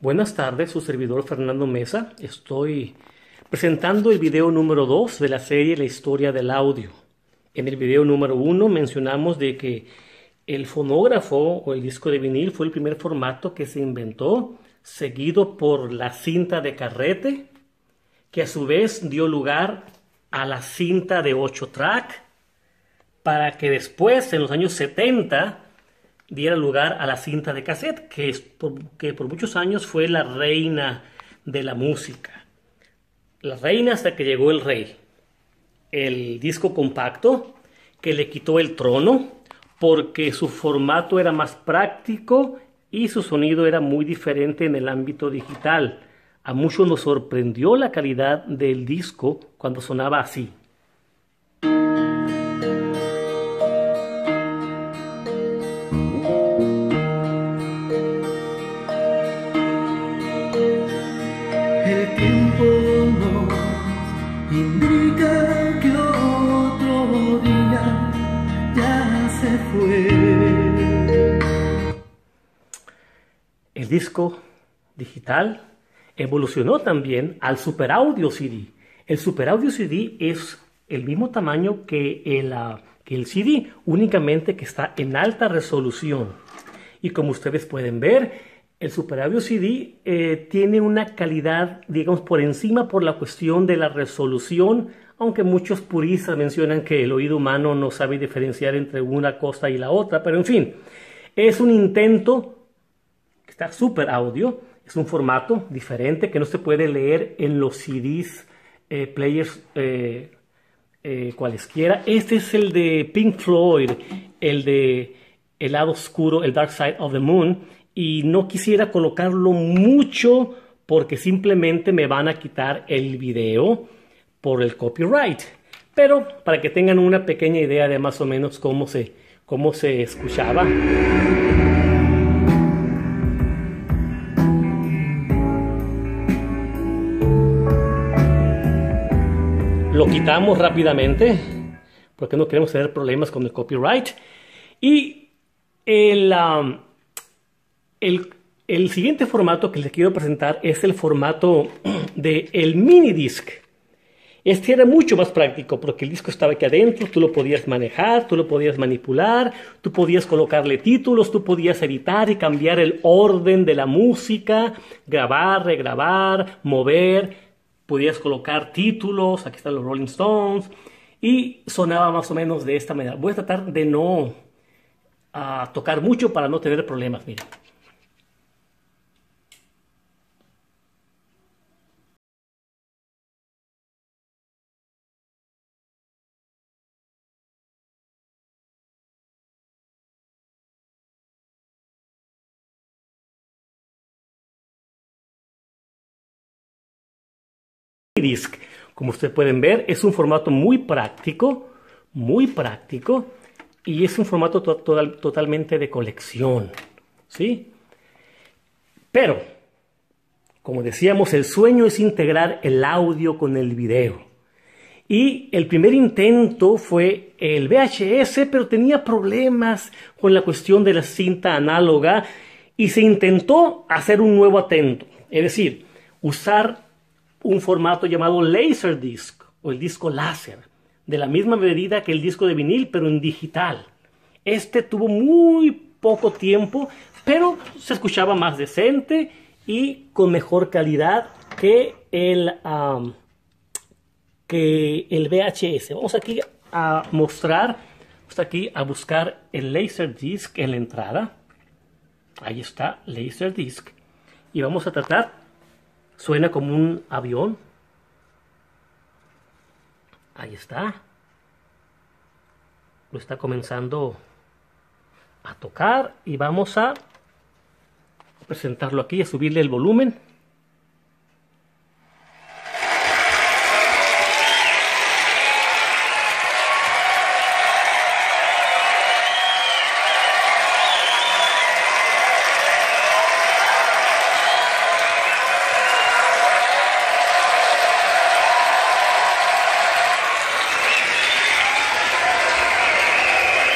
Buenas tardes, su servidor Fernando Mesa. Estoy presentando el video número 2 de la serie La Historia del Audio. En el video número 1 mencionamos de que el fonógrafo o el disco de vinil fue el primer formato que se inventó, seguido por la cinta de carrete, que a su vez dio lugar a la cinta de 8 track, para que después, en los años 70, diera lugar a la cinta de cassette, que por muchos años fue la reina de la música. La reina hasta que llegó el rey. El disco compacto, que le quitó el trono, porque su formato era más práctico y su sonido era muy diferente en el ámbito digital. A muchos nos sorprendió la calidad del disco cuando sonaba así. El tiempo nos indica que otro día ya se fue. El disco digital evolucionó también al Super Audio CD. El Super Audio CD es el mismo tamaño que el CD, únicamente que está en alta resolución. Y como ustedes pueden ver, el Super Audio CD tiene una calidad, digamos, por encima por la cuestión de la resolución, aunque muchos puristas mencionan que el oído humano no sabe diferenciar entre una cosa y la otra, pero en fin, es un intento. Está Super Audio, es un formato diferente que no se puede leer en los CDs, players cualesquiera. Este es el de Pink Floyd, el de El lado oscuro, el Dark Side of the Moon, y no quisiera colocarlo mucho porque simplemente me van a quitar el video por el copyright. Pero para que tengan una pequeña idea de más o menos cómo se escuchaba. Lo quitamos rápidamente porque no queremos tener problemas con el copyright. Y el siguiente formato que les quiero presentar es el formato del mini disc. Este era mucho más práctico porque el disco estaba aquí adentro, tú lo podías manejar, tú lo podías manipular, tú podías colocarle títulos, tú podías editar y cambiar el orden de la música, grabar, regrabar, mover. Podías colocar títulos, aquí están los Rolling Stones, y sonaba más o menos de esta manera. Voy a tratar de no tocar mucho para no tener problemas, miren. Disc, como ustedes pueden ver, es un formato muy práctico, y es un formato totalmente de colección, ¿sí? Pero, como decíamos, el sueño es integrar el audio con el video. Y el primer intento fue el VHS, pero tenía problemas con la cuestión de la cinta análoga, y se intentó hacer un nuevo atento, es decir, usar un formato llamado Laserdisc o el disco láser, de la misma medida que el disco de vinil, pero en digital. Este tuvo muy poco tiempo, pero se escuchaba más decente y con mejor calidad que el VHS. Vamos aquí a mostrar, vamos aquí a buscar el Laserdisc en la entrada. Ahí está, Laserdisc. Y vamos a tratar. Suena como un avión. Ahí está. Lo está comenzando a tocar y vamos a presentarlo aquí, a subirle el volumen.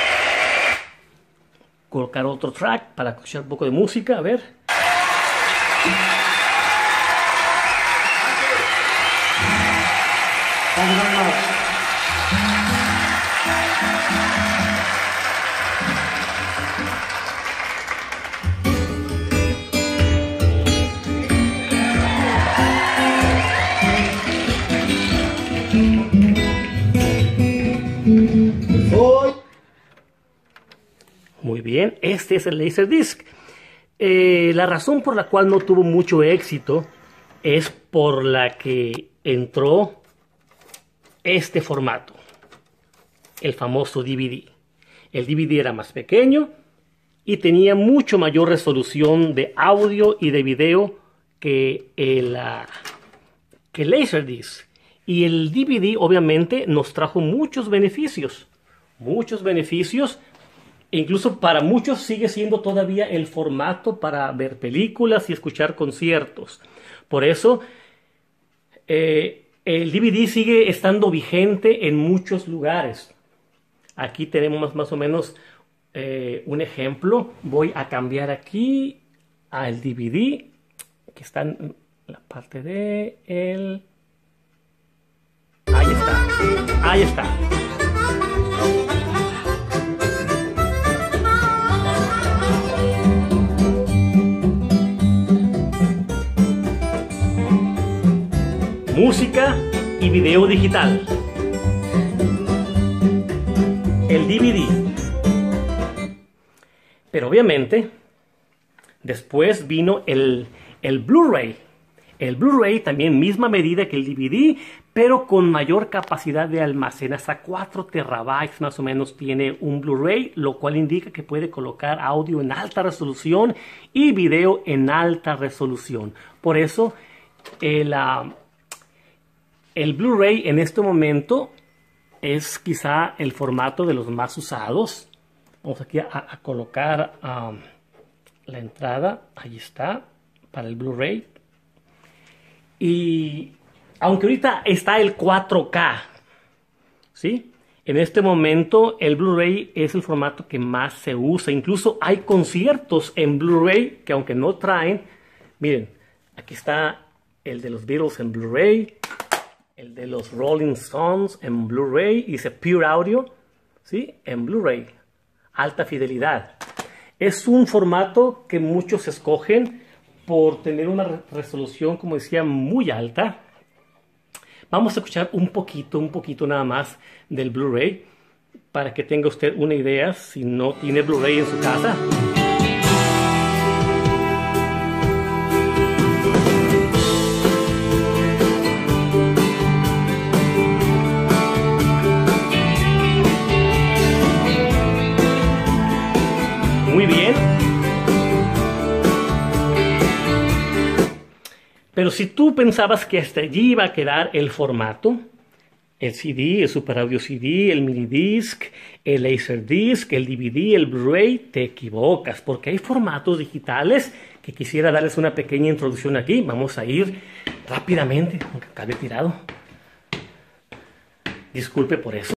Colocar otro track para escuchar un poco de música, a ver. Thank you very much. Muy bien, este es el Laserdisc. La razón por la cual no tuvo mucho éxito es por la que entró este formato, el famoso DVD. El DVD era más pequeño y tenía mucho mayor resolución de audio y de video que el Laserdisc. Y el DVD obviamente nos trajo muchos beneficios. Incluso para muchos sigue siendo todavía el formato para ver películas y escuchar conciertos. Por eso el DVD sigue estando vigente en muchos lugares. Aquí tenemos más o menos un ejemplo. Voy a cambiar aquí al DVD, que está en la parte de el... Ahí está. Ahí está. Música y video digital. El DVD. Pero obviamente, después vino el Blu-ray. El Blu-ray también misma medida que el DVD, pero con mayor capacidad de almacén. Hasta 4 terabytes más o menos tiene un Blu-ray, lo cual indica que puede colocar audio en alta resolución y video en alta resolución. Por eso, el Blu-ray en este momento es quizá el formato de los más usados. Vamos aquí a colocar la entrada. Ahí está, para el Blu-ray. Y aunque ahorita está el 4K, ¿sí? En este momento el Blu-ray es el formato que más se usa. Incluso hay conciertos en Blu-ray que aunque no traen, miren, aquí está el de los Beatles en Blu-ray, el de los Rolling Stones en Blu-ray, y dice Pure Audio, ¿sí? En Blu-ray, alta fidelidad. Es un formato que muchos escogen por tener una resolución, como decía, muy alta. Vamos a escuchar un poquito nada más del Blu-ray para que tenga usted una idea si no tiene Blu-ray en su casa. Muy bien. Pero si tú pensabas que hasta allí iba a quedar el formato, el CD, el Super Audio CD, el Minidisc, el Laserdisc, el DVD, el Blu-ray, te equivocas, porque hay formatos digitales que quisiera darles una pequeña introducción aquí. Vamos a ir rápidamente, aunque acabe tirado. Disculpe por eso.